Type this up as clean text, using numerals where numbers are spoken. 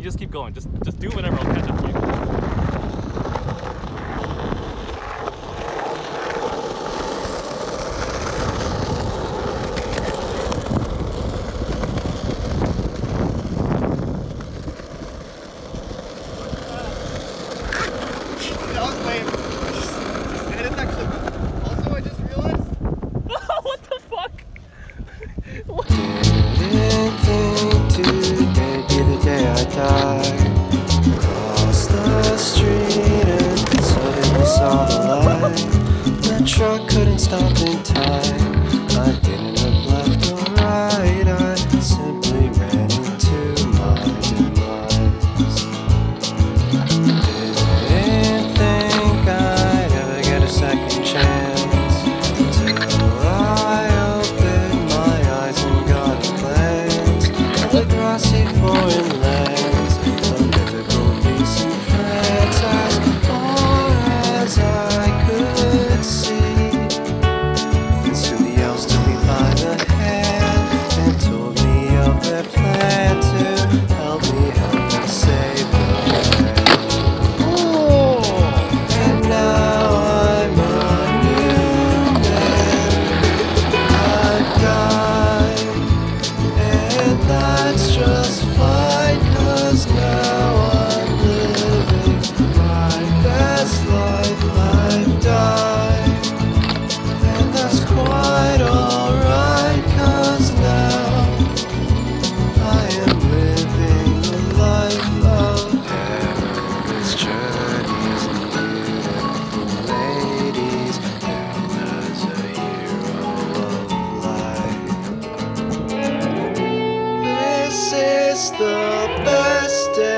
You just keep going. Just do whatever. I'll catch up to you. That was lame. Just edit that clip. Also, I just realized. What the fuck? Didn't think today be the day I die. Crossed the street and suddenly saw the light. The truck couldn't stop in time. I didn't look left or right. I simply ran into my demise. Didn't think I'd ever get a second chance till I opened my eyes and got a glance at the grassy foreign lands, the mythical beasts and France, as far as I could see. And soon the elves took me by the hand and told me of their plan to help me save the land. And now I'm a new man. I've died, and that's just fine, 'cause now I'm living my best life. I've died, and that's quite alright, 'cause now I am living a life of perilous journeys and beautiful ladies, and as a hero of life. This is the best day